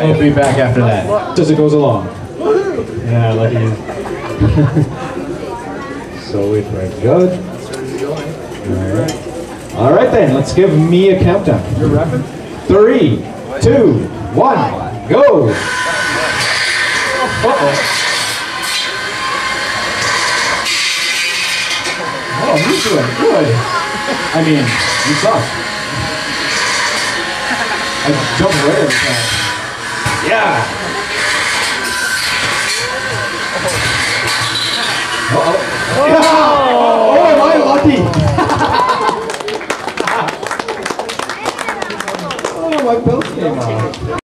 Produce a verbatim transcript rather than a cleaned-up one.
He'll be back after that. Just it goes along. Yeah, lucky you. So wait for it. Good. All right. All right then, let's give me a countdown. You're rapping? Three, two, one, go! Uh-oh. Oh, you're doing good. I mean, you suck. I jumped right every time. Yeah.